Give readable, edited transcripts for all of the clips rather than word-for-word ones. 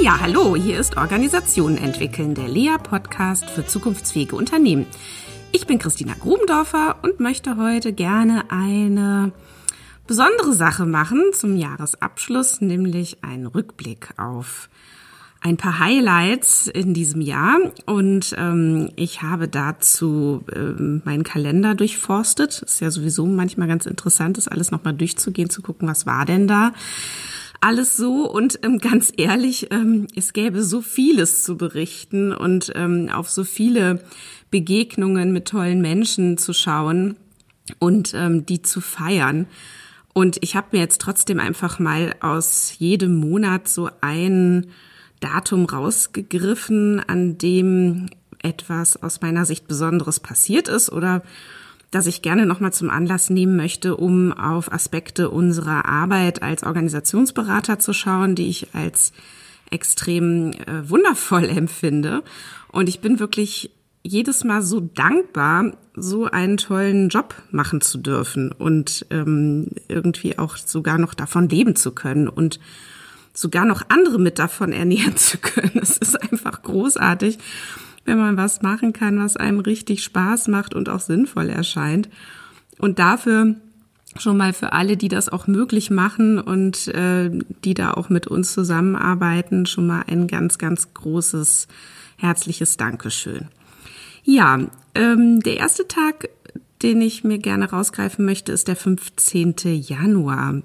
Ja, hallo, hier ist Organisationen entwickeln, der Lea-Podcast für zukunftsfähige Unternehmen. Ich bin Christina Grubendorfer und möchte heute gerne eine besondere Sache machen zum Jahresabschluss, nämlich einen Rückblick auf ein paar Highlights in diesem Jahr. Und ich habe dazu meinen Kalender durchforstet. Ist ja sowieso manchmal ganz interessant, das alles nochmal durchzugehen, zu gucken, was war denn da alles so. Und ganz ehrlich, es gäbe so vieles zu berichten und auf so viele Begegnungen mit tollen Menschen zu schauen und die zu feiern. Und ich habe mir jetzt trotzdem einfach mal aus jedem Monat so ein Datum rausgegriffen, an dem etwas aus meiner Sicht Besonderes passiert ist oder das ich gerne nochmal zum Anlass nehmen möchte, um auf Aspekte unserer Arbeit als Organisationsberater zu schauen, die ich als extrem wundervoll empfinde. Und ich bin wirklich jedes Mal so dankbar, so einen tollen Job machen zu dürfen und irgendwie auch sogar noch davon leben zu können und sogar noch andere mit davon ernähren zu können. Es ist einfach großartig, wenn man was machen kann, was einem richtig Spaß macht und auch sinnvoll erscheint. Und dafür schon mal für alle, die das auch möglich machen und die da auch mit uns zusammenarbeiten, schon mal ein ganz, ganz großes, herzliches Dankeschön. Ja, der erste Tag, den ich mir gerne rausgreifen möchte, ist der 15. Januar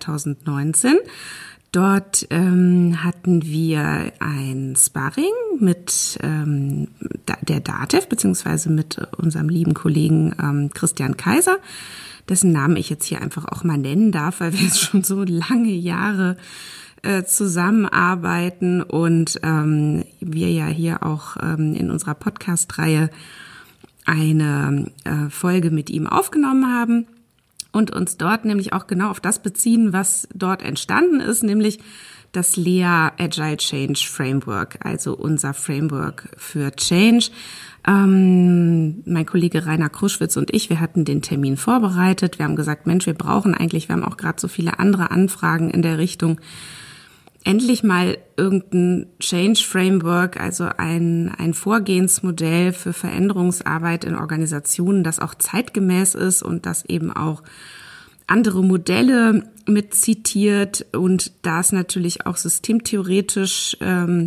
2019. Dort hatten wir ein Sparring mit der DATEV, beziehungsweise mit unserem lieben Kollegen Christian Kaiser, dessen Namen ich jetzt hier einfach auch mal nennen darf, weil wir jetzt schon so lange Jahre zusammenarbeiten und wir ja hier auch in unserer Podcast-Reihe eine Folge mit ihm aufgenommen haben. Und uns dort nämlich auch genau auf das beziehen, was dort entstanden ist, nämlich das Lea Agile Change Framework, also unser Framework für Change. Mein Kollege Rainer Kruschwitz und ich, wir hatten den Termin vorbereitet. Wir haben gesagt, Mensch, wir haben auch gerade so viele andere Anfragen in der Richtung, endlich mal irgendein Change Framework, also ein Vorgehensmodell für Veränderungsarbeit in Organisationen, das auch zeitgemäß ist und das eben auch andere Modelle mit zitiert und das natürlich auch systemtheoretisch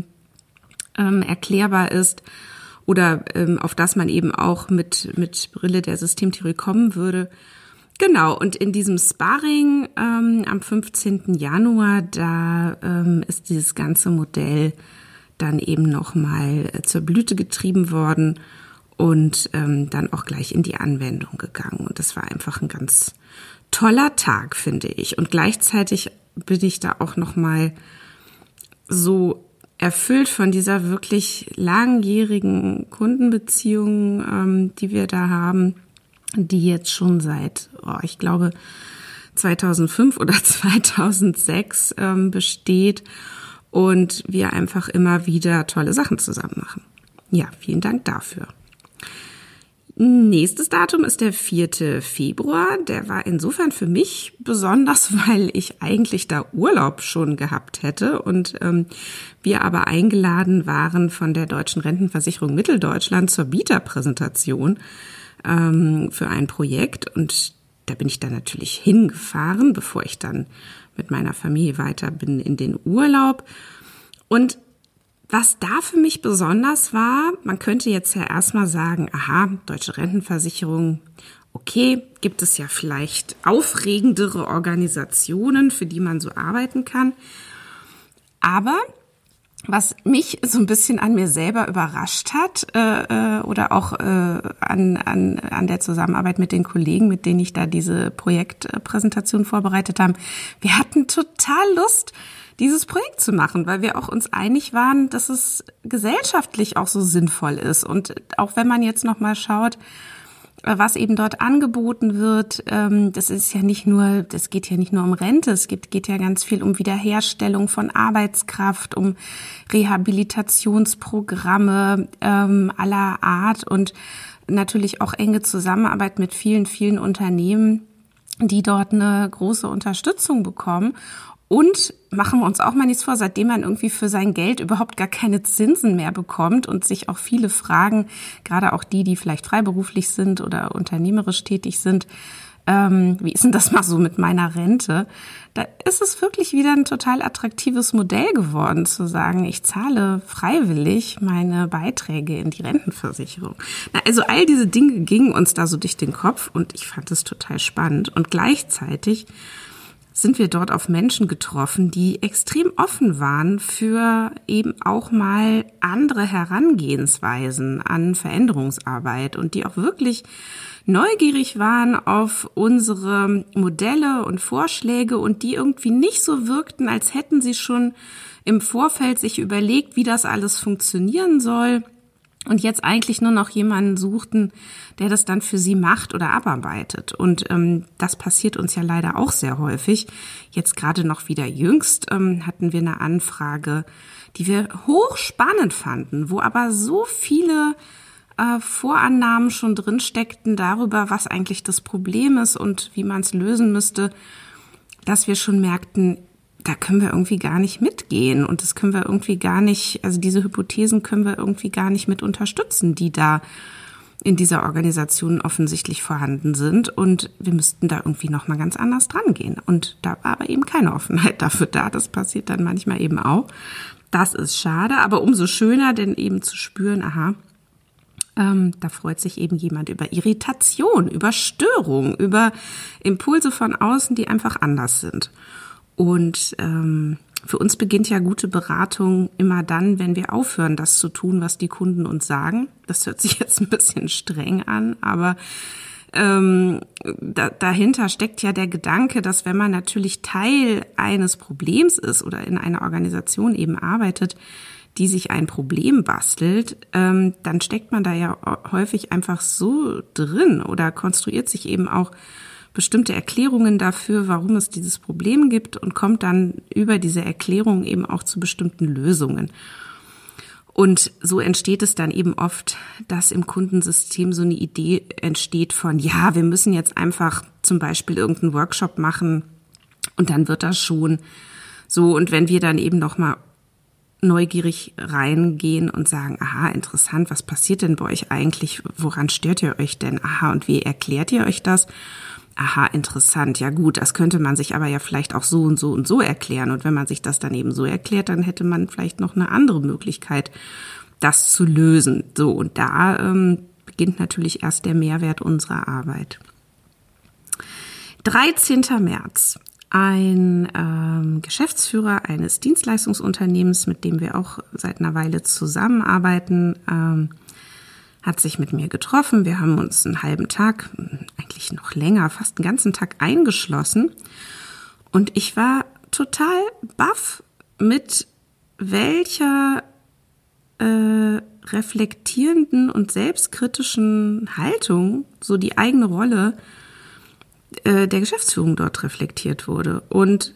erklärbar ist oder auf das man eben auch mit Brille der Systemtheorie kommen würde. Genau, und in diesem Sparring am 15. Januar, da ist dieses ganze Modell dann eben nochmal zur Blüte getrieben worden und dann auch gleich in die Anwendung gegangen. Und das war einfach ein ganz toller Tag, finde ich. Und gleichzeitig bin ich da auch nochmal so erfüllt von dieser wirklich langjährigen Kundenbeziehung, die wir da haben, die jetzt schon seit, ich glaube, 2005 oder 2006 besteht und wir einfach immer wieder tolle Sachen zusammen machen. Ja, vielen Dank dafür. Nächstes Datum ist der 4. Februar. Der war insofern für mich besonders, weil ich eigentlich da Urlaub schon gehabt hätte und wir aber eingeladen waren von der Deutschen Rentenversicherung Mitteldeutschland zur Bieterpräsentation für ein Projekt und da bin ich dann natürlich hingefahren, bevor ich dann mit meiner Familie weiter bin in den Urlaub. Und was da für mich besonders war, man könnte jetzt ja erstmal sagen, aha, Deutsche Rentenversicherung, okay, gibt es ja vielleicht aufregendere Organisationen, für die man so arbeiten kann. Aber was mich so ein bisschen an mir selber überrascht hat oder auch an der Zusammenarbeit mit den Kollegen, mit denen ich da diese Projektpräsentation vorbereitet habe, wir hatten total Lust, dieses Projekt zu machen, weil wir auch uns einig waren, dass es gesellschaftlich auch so sinnvoll ist. Und auch wenn man jetzt noch mal schaut, was eben dort angeboten wird, das geht ja nicht nur um Rente, es geht ja ganz viel um Wiederherstellung von Arbeitskraft, um Rehabilitationsprogramme aller Art und natürlich auch enge Zusammenarbeit mit vielen, vielen Unternehmen, die dort eine große Unterstützung bekommen. Und machen wir uns auch mal nichts vor, seitdem man irgendwie für sein Geld überhaupt gar keine Zinsen mehr bekommt und sich auch viele fragen, gerade auch die vielleicht freiberuflich sind oder unternehmerisch tätig sind, wie ist denn das mal so mit meiner Rente? Da ist es wirklich wieder ein total attraktives Modell geworden, zu sagen, ich zahle freiwillig meine Beiträge in die Rentenversicherung. Also all diese Dinge gingen uns da so durch den Kopf und ich fand es total spannend. Und gleichzeitig sind wir dort auf Menschen getroffen, die extrem offen waren für eben auch mal andere Herangehensweisen an Veränderungsarbeit und die auch wirklich neugierig waren auf unsere Modelle und Vorschläge und die irgendwie nicht so wirkten, als hätten sie schon im Vorfeld sich überlegt, wie das alles funktionieren soll und jetzt eigentlich nur noch jemanden suchten, der das dann für sie macht oder abarbeitet. Und das passiert uns ja leider auch sehr häufig. Jetzt gerade noch wieder jüngst hatten wir eine Anfrage, die wir hochspannend fanden, wo aber so viele Vorannahmen schon drin steckten darüber, was eigentlich das Problem ist und wie man es lösen müsste, dass wir schon merkten, da können wir irgendwie gar nicht mitgehen und das können wir irgendwie gar nicht, also diese Hypothesen können wir irgendwie gar nicht mit unterstützen, die da in dieser Organisation offensichtlich vorhanden sind und wir müssten da irgendwie nochmal ganz anders dran gehen. Und da war aber eben keine Offenheit dafür da. Das passiert dann manchmal eben auch. Das ist schade, aber umso schöner, denn eben zu spüren, aha, da freut sich eben jemand über Irritation, über Störung, über Impulse von außen, die einfach anders sind. Und für uns beginnt ja gute Beratung immer dann, wenn wir aufhören, das zu tun, was die Kunden uns sagen. Das hört sich jetzt ein bisschen streng an, aber dahinter steckt ja der Gedanke, dass wenn man natürlich Teil eines Problems ist oder in einer Organisation eben arbeitet, die sich ein Problem bastelt, dann steckt man da ja häufig einfach so drin oder konstruiert sich eben auch bestimmte Erklärungen dafür, warum es dieses Problem gibt und kommt dann über diese Erklärung eben auch zu bestimmten Lösungen. Und so entsteht es dann eben oft, dass im Kundensystem so eine Idee entsteht von, ja, wir müssen jetzt einfach zum Beispiel irgendeinen Workshop machen und dann wird das schon so. Und wenn wir dann eben nochmal neugierig reingehen und sagen, aha, interessant, was passiert denn bei euch eigentlich? Woran stört ihr euch denn? Aha, und wie erklärt ihr euch das? Aha, interessant, ja gut, das könnte man sich aber ja vielleicht auch so und so und so erklären. Und wenn man sich das dann eben so erklärt, dann hätte man vielleicht noch eine andere Möglichkeit, das zu lösen. So, und da beginnt natürlich erst der Mehrwert unserer Arbeit. 13. März. Ein Geschäftsführer eines Dienstleistungsunternehmens, mit dem wir auch seit einer Weile zusammenarbeiten, hat sich mit mir getroffen. Wir haben uns einen halben Tag, eigentlich noch länger, fast einen ganzen Tag eingeschlossen. Und ich war total baff, mit welcher reflektierenden und selbstkritischen Haltung so die eigene Rolle der Geschäftsführung dort reflektiert wurde. Und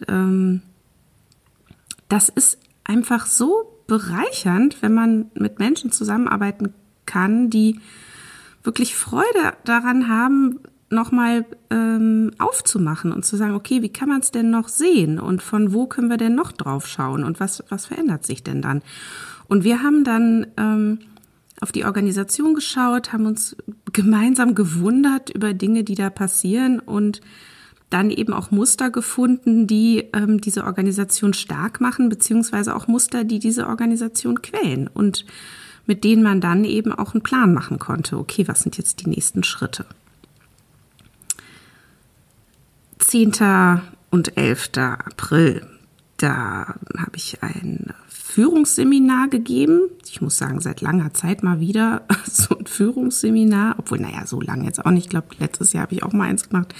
das ist einfach so bereichernd, wenn man mit Menschen zusammenarbeiten kann, die wirklich Freude daran haben, nochmal aufzumachen und zu sagen, okay, wie kann man es denn noch sehen und von wo können wir denn noch drauf schauen und was verändert sich denn dann? Und wir haben dann auf die Organisation geschaut, haben uns gemeinsam gewundert über Dinge, die da passieren und dann eben auch Muster gefunden, die diese Organisation stark machen, beziehungsweise auch Muster, die diese Organisation quälen und mit denen man dann eben auch einen Plan machen konnte. Okay, was sind jetzt die nächsten Schritte? 10. und 11. April, da habe ich ein Führungsseminar gegeben. Ich muss sagen, seit langer Zeit mal wieder so ein Führungsseminar, obwohl, so lange jetzt auch nicht. Ich glaube, letztes Jahr habe ich auch mal eins gemacht.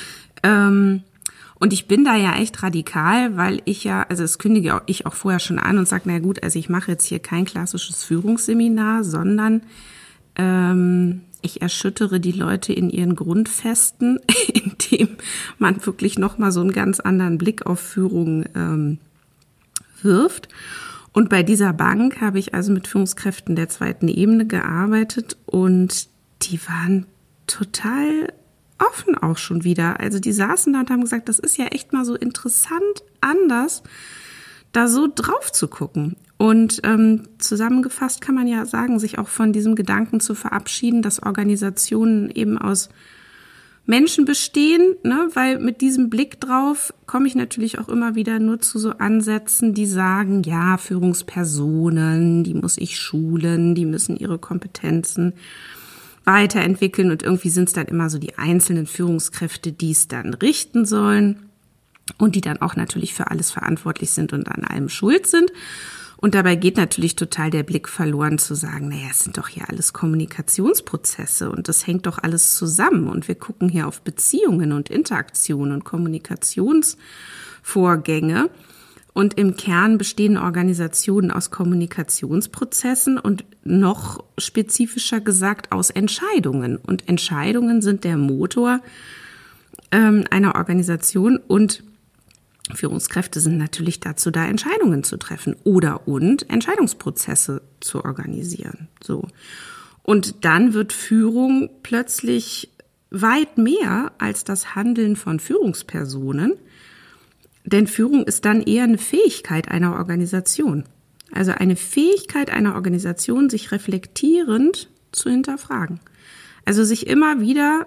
Und ich bin da ja echt radikal, weil ich ja, also das kündige ich auch vorher schon an und sage, na gut, also ich mache jetzt hier kein klassisches Führungsseminar, sondern ich erschüttere die Leute in ihren Grundfesten, indem man wirklich nochmal so einen ganz anderen Blick auf Führung wirft. Und bei dieser Bank habe ich also mit Führungskräften der 2. Ebene gearbeitet und die waren total offen auch schon wieder. Also die saßen da und haben gesagt, das ist ja echt mal so interessant anders, da so drauf zu gucken. Und zusammengefasst kann man ja sagen, sich auch von diesem Gedanken zu verabschieden, dass Organisationen eben aus Menschen bestehen, ne? Weil mit diesem Blick drauf komme ich natürlich auch immer wieder nur zu so Ansätzen, die sagen, ja, Führungspersonen, die muss ich schulen, die müssen ihre Kompetenzen weiterentwickeln und irgendwie sind es dann immer so die einzelnen Führungskräfte, die es dann richten sollen und die dann auch natürlich für alles verantwortlich sind und an allem schuld sind. Und dabei geht natürlich total der Blick verloren zu sagen, naja, es sind doch hier alles Kommunikationsprozesse und das hängt doch alles zusammen und wir gucken hier auf Beziehungen und Interaktion und Kommunikationsvorgänge. Und im Kern bestehen Organisationen aus Kommunikationsprozessen und noch spezifischer gesagt aus Entscheidungen. Und Entscheidungen sind der Motor einer Organisation und Führungskräfte sind natürlich dazu da, Entscheidungen zu treffen und Entscheidungsprozesse zu organisieren. So. Und dann wird Führung plötzlich weit mehr als das Handeln von Führungspersonen. Denn Führung ist dann eher eine Fähigkeit einer Organisation. Also eine Fähigkeit einer Organisation, sich reflektierend zu hinterfragen. Also sich immer wieder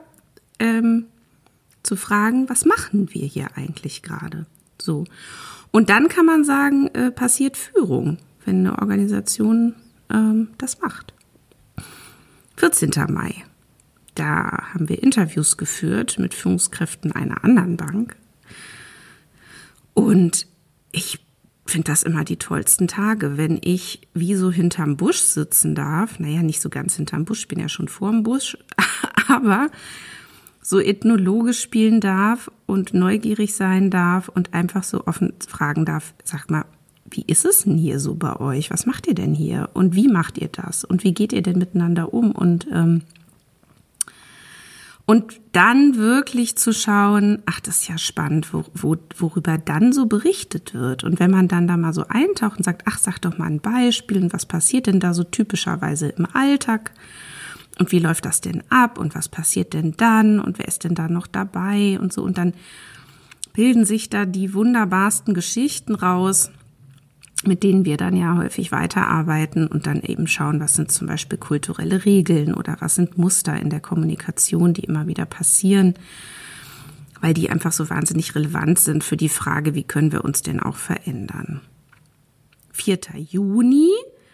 zu fragen, was machen wir hier eigentlich gerade? So. Und dann kann man sagen, passiert Führung, wenn eine Organisation das macht. 14. Mai. Da haben wir Interviews geführt mit Führungskräften einer anderen Bank. Und ich finde das immer die tollsten Tage, wenn ich wie so hinterm Busch sitzen darf. Naja, nicht so ganz hinterm Busch, ich bin ja schon vorm Busch, aber so ethnologisch spielen darf und neugierig sein darf und einfach so offen fragen darf, sag mal, wie ist es denn hier so bei euch? Was macht ihr denn hier? Und wie macht ihr das? Und wie geht ihr denn miteinander um? Und dann wirklich zu schauen, ach, das ist ja spannend, worüber dann so berichtet wird. Und wenn man dann da mal so eintaucht und sagt, ach, sag doch mal ein Beispiel und was passiert denn da so typischerweise im Alltag? Und wie läuft das denn ab? Und was passiert denn dann? Und wer ist denn da noch dabei? Und so. Und dann bilden sich da die wunderbarsten Geschichten raus, mit denen wir dann ja häufig weiterarbeiten und dann eben schauen, was sind zum Beispiel kulturelle Regeln oder was sind Muster in der Kommunikation, die immer wieder passieren, weil die einfach so wahnsinnig relevant sind für die Frage, wie können wir uns denn auch verändern. 4. Juni,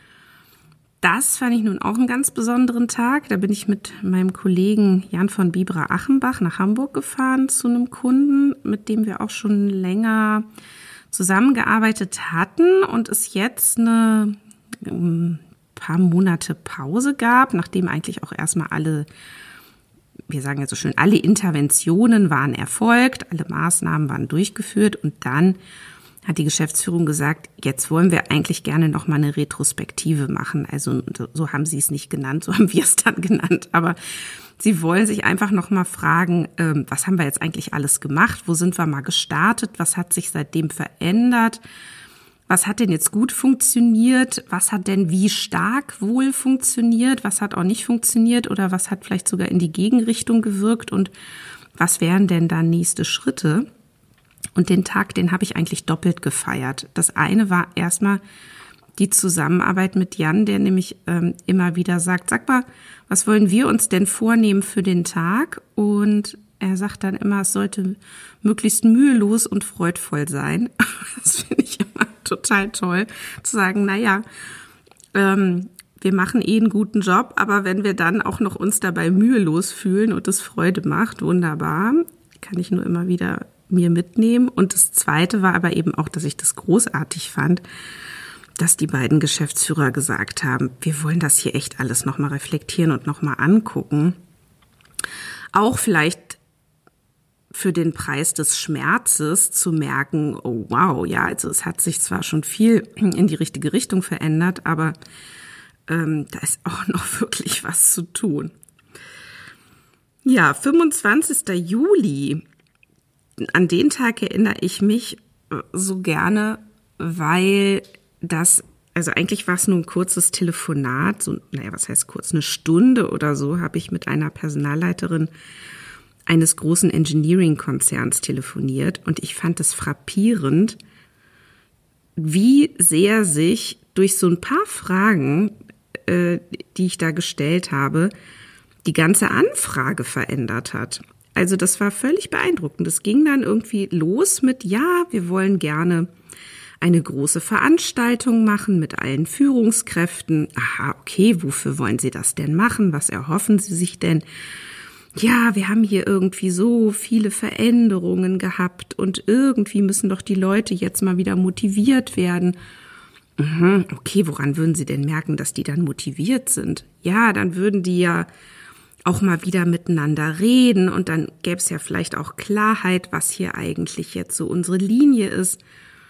das fand ich nun auch einen ganz besonderen Tag. Da bin ich mit meinem Kollegen Jan von Bibra-Achenbach nach Hamburg gefahren zu einem Kunden, mit dem wir auch schon länger zusammengearbeitet hatten und es jetzt ein paar Monate Pause gab, nachdem eigentlich auch erstmal alle, wir sagen ja so schön, alle Interventionen waren erfolgt, alle Maßnahmen waren durchgeführt und dann hat die Geschäftsführung gesagt, jetzt wollen wir eigentlich gerne noch mal eine Retrospektive machen. Also so haben sie es nicht genannt, so haben wir es dann genannt. Aber sie wollen sich einfach noch mal fragen, was haben wir jetzt eigentlich alles gemacht? Wo sind wir mal gestartet? Was hat sich seitdem verändert? Was hat denn jetzt gut funktioniert? Was hat denn wie stark wohl funktioniert? Was hat auch nicht funktioniert? Oder was hat vielleicht sogar in die Gegenrichtung gewirkt? Und was wären denn dann nächste Schritte? Und den Tag, den habe ich eigentlich doppelt gefeiert. Das eine war erstmal die Zusammenarbeit mit Jan, der nämlich immer wieder sagt, sag mal, was wollen wir uns denn vornehmen für den Tag? Und er sagt dann immer, es sollte möglichst mühelos und freudvoll sein. Das finde ich immer total toll, zu sagen, naja, wir machen einen guten Job, aber wenn wir dann auch noch uns dabei mühelos fühlen und es Freude macht, wunderbar, kann ich nur immer wieder mir mitnehmen. Und das Zweite war aber eben auch, dass ich das großartig fand, dass die beiden Geschäftsführer gesagt haben, wir wollen das hier echt alles nochmal reflektieren und nochmal angucken. Auch vielleicht für den Preis des Schmerzes zu merken, oh wow, ja, also es hat sich zwar schon viel in die richtige Richtung verändert, aber da ist auch noch wirklich was zu tun. Ja, 25. Juli. An den Tag erinnere ich mich so gerne, weil das, also eigentlich war es nur ein kurzes Telefonat, so, naja, was heißt kurz, eine Stunde oder so, habe ich mit einer Personalleiterin eines großen Engineering-Konzerns telefoniert und ich fand es frappierend, wie sehr sich durch so ein paar Fragen, die ich da gestellt habe, die ganze Anfrage verändert hat. Also das war völlig beeindruckend. Es ging dann irgendwie los mit, ja, wir wollen gerne eine große Veranstaltung machen mit allen Führungskräften. Aha, okay, wofür wollen Sie das denn machen? Was erhoffen Sie sich denn? Ja, wir haben hier irgendwie so viele Veränderungen gehabt und irgendwie müssen doch die Leute jetzt mal wieder motiviert werden. Okay, woran würden Sie denn merken, dass die dann motiviert sind? Ja, dann würden die ja auch mal wieder miteinander reden und dann gäbe es ja vielleicht auch Klarheit, was hier eigentlich jetzt so unsere Linie ist.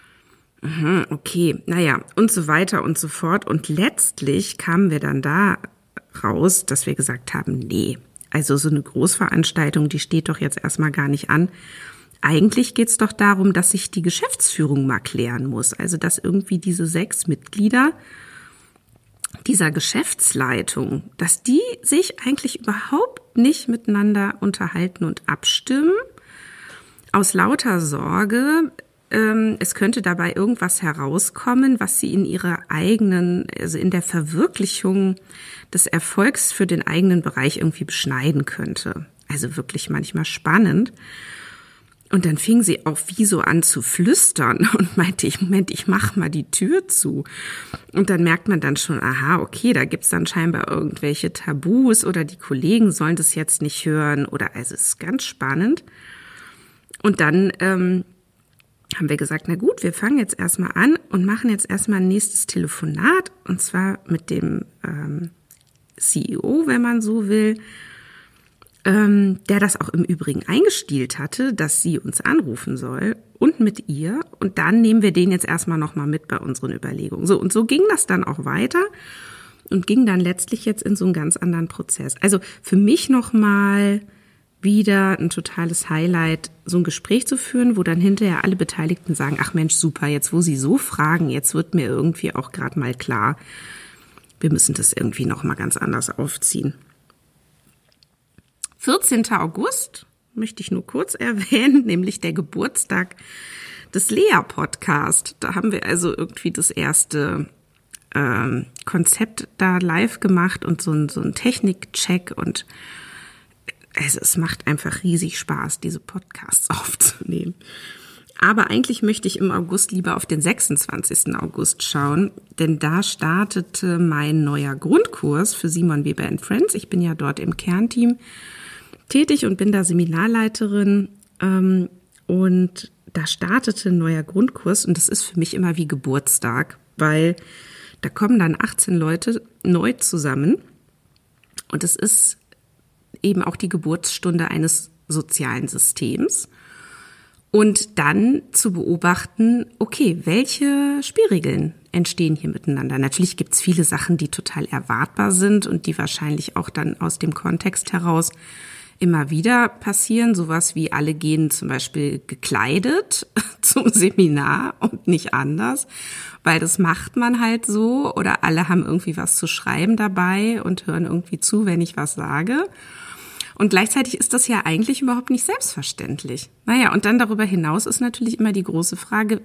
Okay, naja, und so weiter und so fort. Und letztlich kamen wir dann da raus, dass wir gesagt haben, nee, also so eine Großveranstaltung, die steht doch jetzt erstmal gar nicht an. Eigentlich geht's doch darum, dass sich die Geschäftsführung mal klären muss. Also dass irgendwie diese 6 Mitglieder dieser Geschäftsleitung, dass die sich eigentlich überhaupt nicht miteinander unterhalten und abstimmen, aus lauter Sorge, es könnte dabei irgendwas herauskommen, was sie in ihrer eigenen, also in der Verwirklichung des Erfolgs für den eigenen Bereich irgendwie beschneiden könnte. Also wirklich manchmal spannend. Und dann fing sie auch wie so an zu flüstern und meinte, Moment, ich mach mal die Tür zu. Und dann merkt man dann schon, aha, okay, da gibt's dann scheinbar irgendwelche Tabus oder die Kollegen sollen das jetzt nicht hören oder also es ist ganz spannend. Und dann haben wir gesagt, na gut, wir fangen jetzt erstmal an und machen jetzt erstmal ein nächstes Telefonat und zwar mit dem CEO, wenn man so will, der das auch im Übrigen eingestielt hatte, dass sie uns anrufen soll und mit ihr. Und dann nehmen wir den jetzt erstmal nochmal mit bei unseren Überlegungen. So, und so ging das dann auch weiter und ging dann letztlich jetzt in so einen ganz anderen Prozess. Also für mich nochmal wieder ein totales Highlight, so ein Gespräch zu führen, wo dann hinterher alle Beteiligten sagen, ach Mensch, super, jetzt wo Sie so fragen, jetzt wird mir irgendwie auch gerade mal klar, wir müssen das irgendwie nochmal ganz anders aufziehen. 14. August möchte ich nur kurz erwähnen, nämlich der Geburtstag des Lea-Podcast. Da haben wir also irgendwie das erste Konzept da live gemacht und so ein Technikcheck und also es macht einfach riesig Spaß, diese Podcasts aufzunehmen. Aber eigentlich möchte ich im August lieber auf den 26. August schauen, denn da startete mein neuer Grundkurs für Simon Weber & Friends. Ich bin ja dort im Kernteam tätig und bin da Seminarleiterin und da startete ein neuer Grundkurs und das ist für mich immer wie Geburtstag, weil da kommen dann 18 Leute neu zusammen und es ist eben auch die Geburtsstunde eines sozialen Systems und dann zu beobachten, okay, welche Spielregeln entstehen hier miteinander. Natürlich gibt es viele Sachen, die total erwartbar sind und die wahrscheinlich auch dann aus dem Kontext heraus immer wieder passieren. Sowas wie alle gehen zum Beispiel gekleidet zum Seminar und nicht anders, weil das macht man halt so oder alle haben irgendwie was zu schreiben dabei und hören irgendwie zu, wenn ich was sage. Und gleichzeitig ist das ja eigentlich überhaupt nicht selbstverständlich. Naja, und dann darüber hinaus ist natürlich immer die große Frage,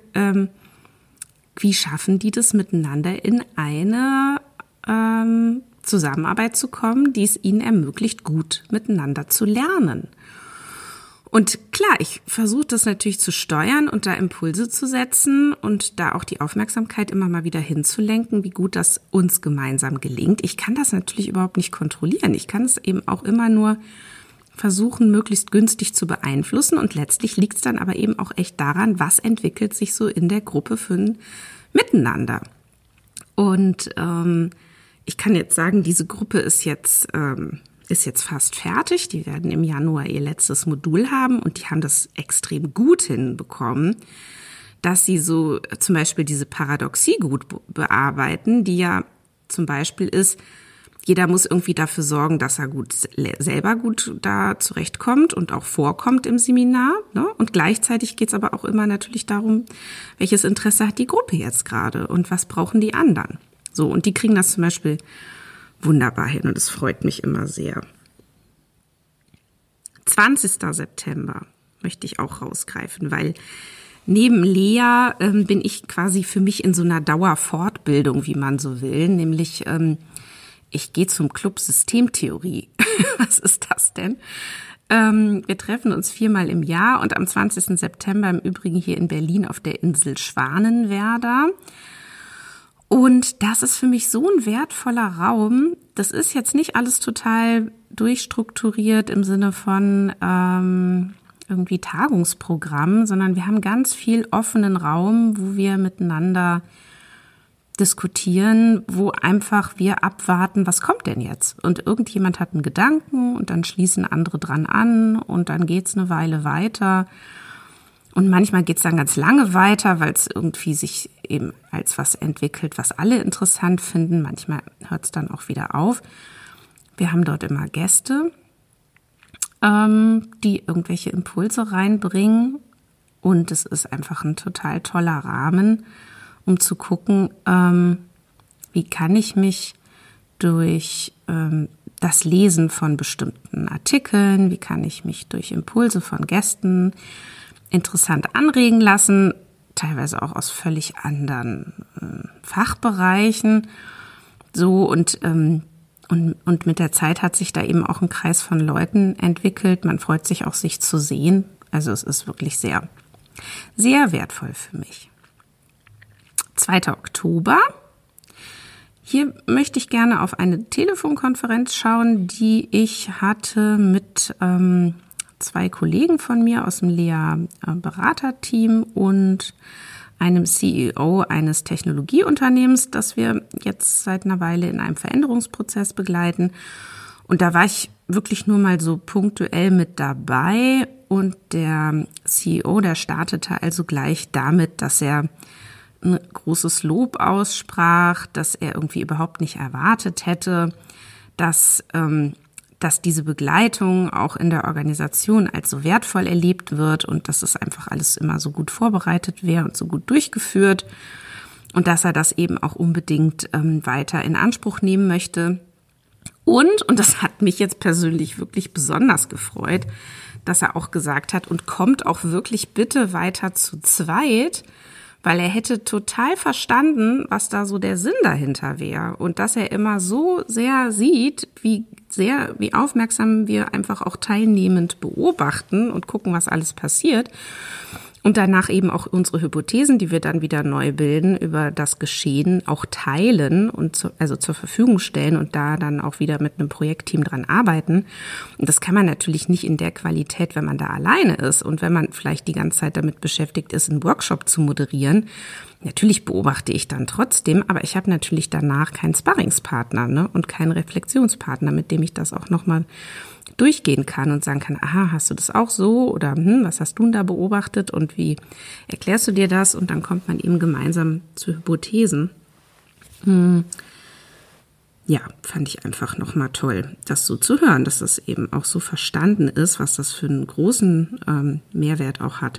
wie schaffen die das miteinander in eine Zusammenarbeit zu kommen, die es ihnen ermöglicht, gut miteinander zu lernen. Und klar, ich versuche das natürlich zu steuern und da Impulse zu setzen und da auch die Aufmerksamkeit immer mal wieder hinzulenken, wie gut das uns gemeinsam gelingt. Ich kann das natürlich überhaupt nicht kontrollieren. Ich kann es eben auch immer nur versuchen, möglichst günstig zu beeinflussen. Und letztlich liegt es dann aber eben auch echt daran, was entwickelt sich so in der Gruppe für ein Miteinander. Und ich kann jetzt sagen, diese Gruppe ist jetzt fast fertig. Die werden im Januar ihr letztes Modul haben und die haben das extrem gut hinbekommen, dass sie so zum Beispiel diese Paradoxie gut bearbeiten, die ja zum Beispiel ist, jeder muss irgendwie dafür sorgen, dass er selber gut da zurechtkommt und auch vorkommt im Seminar. Ne? Und gleichzeitig geht es aber auch immer natürlich darum, welches Interesse hat die Gruppe jetzt gerade und was brauchen die anderen. So, und die kriegen das zum Beispiel wunderbar hin und es freut mich immer sehr. 20. September möchte ich auch rausgreifen, weil neben Lea bin ich quasi für mich in so einer Dauerfortbildung, wie man so will, nämlich ich gehe zum Club Systemtheorie. Was ist das denn? Wir treffen uns 4-mal im Jahr und am 20. September im Übrigen hier in Berlin auf der Insel Schwanenwerder. Und das ist für mich so ein wertvoller Raum. Das ist jetzt nicht alles total durchstrukturiert im Sinne von irgendwie Tagungsprogramm, sondern wir haben ganz viel offenen Raum, wo wir miteinander diskutieren, wo einfach wir abwarten, was kommt denn jetzt? Und irgendjemand hat einen Gedanken und dann schließen andere dran an und dann geht's eine Weile weiter. Und manchmal geht's dann ganz lange weiter, weil es irgendwie sich eben als was entwickelt, was alle interessant finden. Manchmal hört's dann auch wieder auf. Wir haben dort immer Gäste, die irgendwelche Impulse reinbringen. Und es ist einfach ein total toller Rahmen, um zu gucken, wie kann ich mich durch das Lesen von bestimmten Artikeln, wie kann ich mich durch Impulse von Gästen interessant anregen lassen, teilweise auch aus völlig anderen Fachbereichen. So und mit der Zeit hat sich da eben auch ein Kreis von Leuten entwickelt. Man freut sich auch, sich zu sehen. Also es ist wirklich sehr, sehr wertvoll für mich. 2. Oktober. Hier möchte ich gerne auf eine Telefonkonferenz schauen, die ich hatte mit 2 Kollegen von mir aus dem Lea-Beraterteam und einem CEO eines Technologieunternehmens, das wir jetzt seit einer Weile in einem Veränderungsprozess begleiten. Und da war ich wirklich nur mal so punktuell mit dabei. Und der CEO, der startete also gleich damit, dass er ein großes Lob aussprach, dass er irgendwie überhaupt nicht erwartet hätte, dass diese Begleitung auch in der Organisation als so wertvoll erlebt wird und dass es einfach alles immer so gut vorbereitet wäre und so gut durchgeführt und dass er das eben auch unbedingt weiter in Anspruch nehmen möchte. Und das hat mich jetzt persönlich wirklich besonders gefreut, dass er auch gesagt hat, und kommt auch wirklich bitte weiter zu zweit, weil er hätte total verstanden, was da so der Sinn dahinter wäre und dass er immer so sehr sieht, wie aufmerksam wir einfach auch teilnehmend beobachten und gucken, was alles passiert und danach eben auch unsere Hypothesen, die wir dann wieder neu bilden, über das Geschehen auch teilen und zur Verfügung stellen und da dann auch wieder mit einem Projektteam dran arbeiten. Und das kann man natürlich nicht in der Qualität, wenn man da alleine ist und wenn man vielleicht die ganze Zeit damit beschäftigt ist, einen Workshop zu moderieren. Natürlich beobachte ich dann trotzdem, aber ich habe natürlich danach keinen Sparringspartner, ne, und keinen Reflexionspartner, mit dem ich das auch nochmal durchgehen kann und sagen kann, aha, hast du das auch so oder was hast du denn da beobachtet und wie erklärst du dir das? Und dann kommt man eben gemeinsam zu Hypothesen. Ja, fand ich einfach nochmal toll, das so zu hören, dass das eben auch so verstanden ist, was das für einen großen Mehrwert auch hat.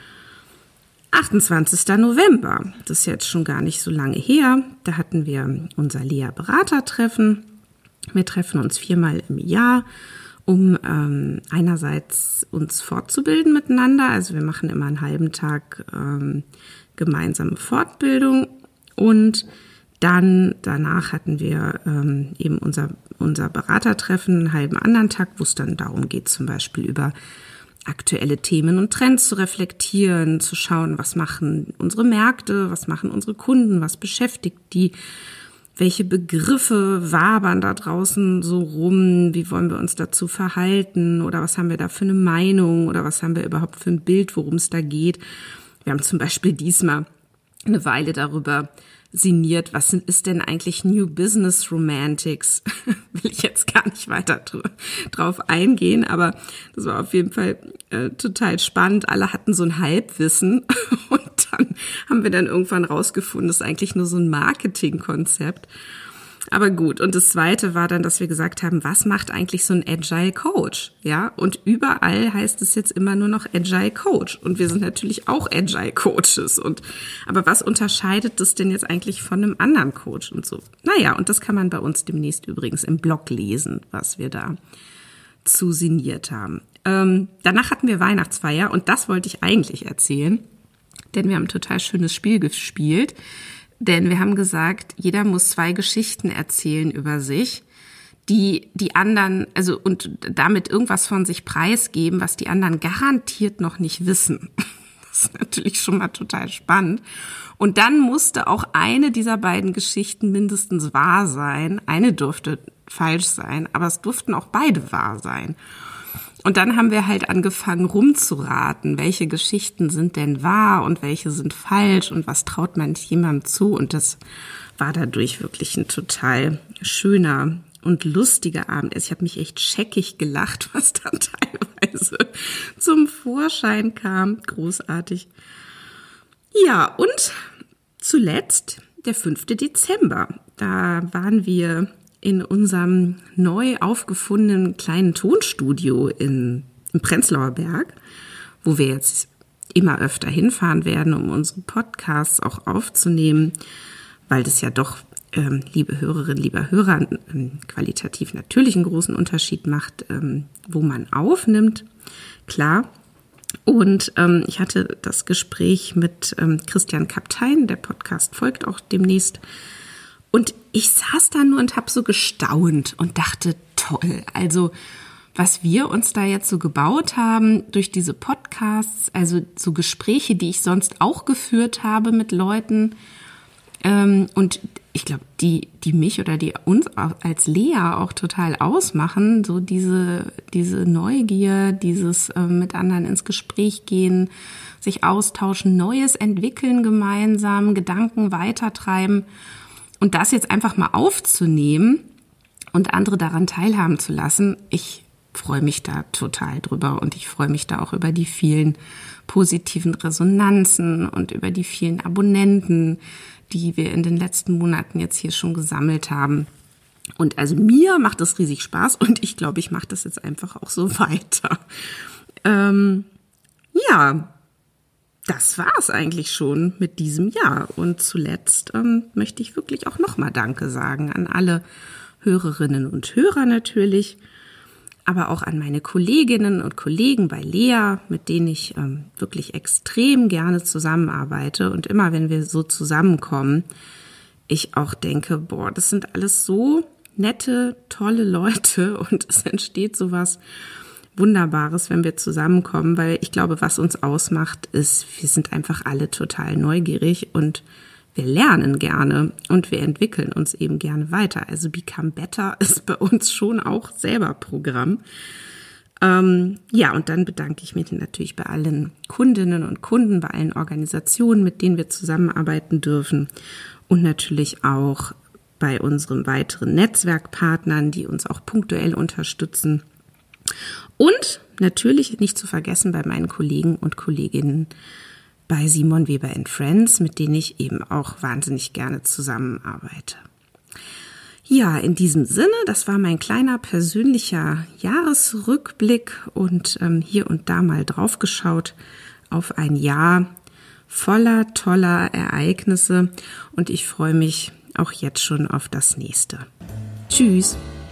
28. November, das ist jetzt schon gar nicht so lange her, da hatten wir unser Lea-Beratertreffen. Wir treffen uns 4-mal im Jahr, um einerseits uns fortzubilden miteinander. Also wir machen immer einen halben Tag gemeinsame Fortbildung und dann danach hatten wir eben unser Beratertreffen einen halben anderen Tag, wo es dann darum geht, zum Beispiel über aktuelle Themen und Trends zu reflektieren, zu schauen, was machen unsere Märkte, was machen unsere Kunden, was beschäftigt die, welche Begriffe wabern da draußen so rum, wie wollen wir uns dazu verhalten oder was haben wir da für eine Meinung oder was haben wir überhaupt für ein Bild, worum es da geht. Wir haben zum Beispiel diesmal eine Weile darüber sinniert, was ist denn eigentlich New Business Romantics? Will ich jetzt gar nicht weiter drauf eingehen, aber das war auf jeden Fall total spannend. Alle hatten so ein Halbwissen und dann haben wir dann irgendwann rausgefunden, das ist eigentlich nur so ein Marketingkonzept. Aber gut, und das Zweite war dann, dass wir gesagt haben, was macht eigentlich so ein Agile Coach? Ja, und überall heißt es jetzt immer nur noch Agile Coach. Und wir sind natürlich auch Agile Coaches. Aber was unterscheidet das denn jetzt eigentlich von einem anderen Coach und so? Naja, und das kann man bei uns demnächst übrigens im Blog lesen, was wir da zu sinniert haben. Danach hatten wir Weihnachtsfeier und das wollte ich eigentlich erzählen, denn wir haben ein total schönes Spiel gespielt. Denn wir haben gesagt, jeder muss 2 Geschichten erzählen über sich, die anderen, also und damit irgendwas von sich preisgeben, was die anderen garantiert noch nicht wissen. Das ist natürlich schon mal total spannend. Und dann musste auch eine dieser beiden Geschichten mindestens wahr sein. Eine durfte falsch sein, aber es durften auch beide wahr sein. Und dann haben wir halt angefangen rumzuraten, welche Geschichten sind denn wahr und welche sind falsch und was traut man jemandem zu. Und das war dadurch wirklich ein total schöner und lustiger Abend. Ich habe mich echt scheckig gelacht, was dann teilweise zum Vorschein kam. Großartig. Ja, und zuletzt der 5. Dezember. Da waren wir in unserem neu aufgefundenen kleinen Tonstudio im Prenzlauer Berg, wo wir jetzt immer öfter hinfahren werden, um unsere Podcasts auch aufzunehmen, weil das ja doch, liebe Hörerinnen, lieber Hörer, qualitativ natürlich einen großen Unterschied macht, wo man aufnimmt, klar. Und ich hatte das Gespräch mit Christian Kaptein, der Podcast folgt auch demnächst. Und ich saß da nur und habe so gestaunt und dachte, toll, also was wir uns da jetzt so gebaut haben durch diese Podcasts, also so Gespräche, die ich sonst auch geführt habe mit Leuten. Und ich glaube, die mich oder die uns als Lea auch total ausmachen, so diese Neugier, dieses mit anderen ins Gespräch gehen, sich austauschen, Neues entwickeln gemeinsam, Gedanken weitertreiben. Und das jetzt einfach mal aufzunehmen und andere daran teilhaben zu lassen, ich freue mich da total drüber und ich freue mich da auch über die vielen positiven Resonanzen und über die vielen Abonnenten, die wir in den letzten Monaten jetzt hier schon gesammelt haben. Und also mir macht das riesig Spaß und ich glaube, ich mache das jetzt einfach auch so weiter. Ja. Das war's eigentlich schon mit diesem Jahr. Und zuletzt möchte ich wirklich auch nochmal Danke sagen an alle Hörerinnen und Hörer natürlich, aber auch an meine Kolleginnen und Kollegen bei Lea, mit denen ich wirklich extrem gerne zusammenarbeite. Und immer, wenn wir so zusammenkommen, ich auch denke, boah, das sind alles so nette, tolle Leute und es entsteht sowas Wunderbares, wenn wir zusammenkommen, weil ich glaube, was uns ausmacht, ist, wir sind einfach alle total neugierig und wir lernen gerne und wir entwickeln uns eben gerne weiter. Also Become Better ist bei uns schon auch selber Programm. Ja, und dann bedanke ich mich natürlich bei allen Kundinnen und Kunden, bei allen Organisationen, mit denen wir zusammenarbeiten dürfen und natürlich auch bei unseren weiteren Netzwerkpartnern, die uns auch punktuell unterstützen. Und natürlich nicht zu vergessen bei meinen Kollegen und Kolleginnen bei Simon Weber & Friends, mit denen ich eben auch wahnsinnig gerne zusammenarbeite. Ja, in diesem Sinne, das war mein kleiner persönlicher Jahresrückblick und hier und da mal draufgeschaut auf ein Jahr voller toller Ereignisse und ich freue mich auch jetzt schon auf das nächste. Tschüss!